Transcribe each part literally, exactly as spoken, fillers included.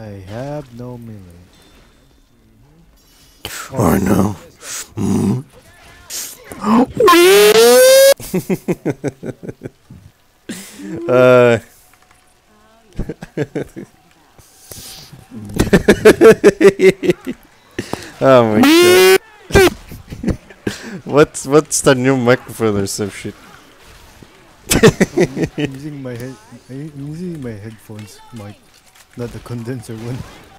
I have no melee. Oh no. Mm. uh. Oh my god. What's what's the new microphone or some shit? I'm using my head. I'm using my headphones mic, not the condenser one.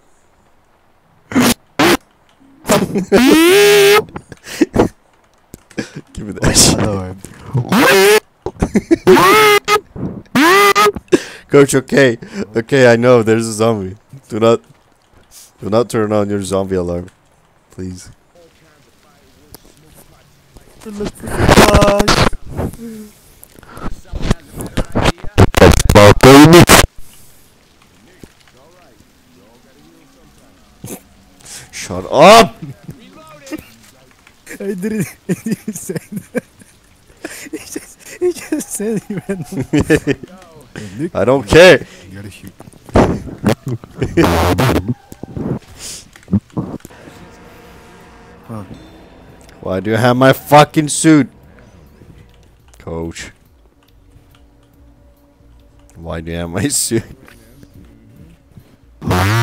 Give me that shit. Alarmed. Coach, okay. Okay, I know there's a zombie. Do not do not turn on your zombie alarm. Please. Look for supplies. Shut up! I didn't. He said that. He just, he just said he ran. I don't care. You gotta shoot. Huh. Why do you have my fucking suit? Coach. Why do you have my suit?